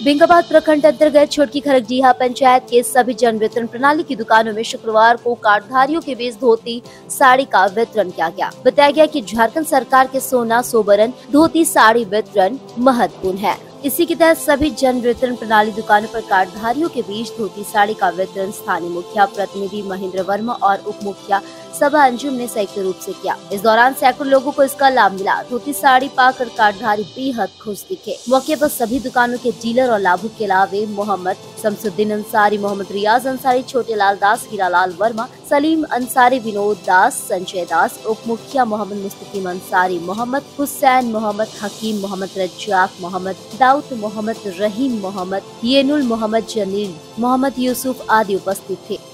बेंगाबाद प्रखंड अंतर्गत छोटकी खरगडीहा पंचायत के सभी जन वितरण प्रणाली की दुकानों में शुक्रवार को कार्डधारियों के बीच धोती साड़ी का वितरण किया गया। बताया गया कि झारखंड सरकार के सोना सोबरन धोती साड़ी वितरण महत्वपूर्ण है। इसी के तहत सभी जन वितरण प्रणाली दुकानों पर कार्डधारियों के बीच धोती साड़ी का वितरण स्थानीय मुखिया प्रतिनिधि महेंद्र वर्मा और उप मुखिया सभा अंजुम ने संयुक्त रूप से किया। इस दौरान सैकड़ों लोगों को इसका लाभ मिला। धोती साड़ी पाकर कार्डधारी बेहद खुश दिखे। मौके पर सभी दुकानों के डीलर और लाभुक के अलावे मोहम्मद शमसुद्दीन अंसारी, मोहम्मद रियाज अंसारी, छोटे लाल दास, हीरालाल वर्मा, सलीम अंसारी, विनोद दास, संजय दास, उप मुखिया मोहम्मद मुस्तकीम अंसारी, मोहम्मद हुसैन, मोहम्मद हकीम, मोहम्मद रज्जाक, मोहम्मद दाऊद, मोहम्मद रहीम, मोहम्मद येनुल, मोहम्मद जलील, मोहम्मद यूसुफ आदि उपस्थित थे।